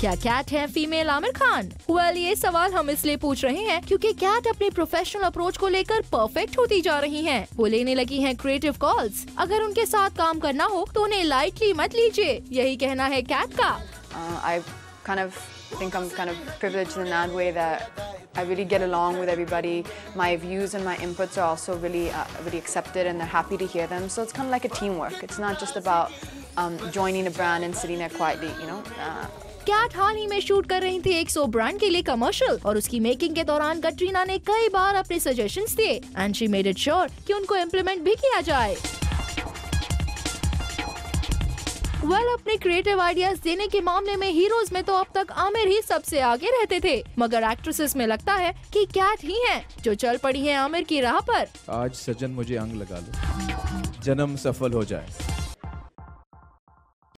क्या कैट है female Aamir Khan? Well, ये सवाल हम इसलिए पूछ रहे हैं क्योंकि कैट अपने प्रोफेशनल अप्रोच को लेकर परफेक्ट होती जा रही हैं। वो लेने लगी हैं क्रिएटिव कॉल्स। अगर उनके साथ काम करना हो तो उन्हें लाइटली मत लीजिए, यही कहना है कैट का। I think I'm kind of privileged in that way that I really get along with everybody. My views and my inputs are also really accepted, and they're happy to hear them. So it's kind of like a teamwork. It's not just about joining a brand and sitting there quietly, you know. Kat हाल ही में shoot कर रही थी एक so brand के लिए commercial और उसकी मेकिंग के दौरान कटरीना ने कई बार अपने सजेशंस दिए and she made it sure कि उनको इम्प्लीमेंट भी किया जाए। अपने क्रिएटिव आइडियाज देने के मामले में हीरोज में तो अब तक आमिर ही सबसे आगे रहते थे, मगर एक्ट्रेसेस में लगता है कि कैट ही हैं जो चल पड़ी हैं आमिर की राह पर। आज सजन मुझे अंग लगा लो, जन्म सफल हो जाए।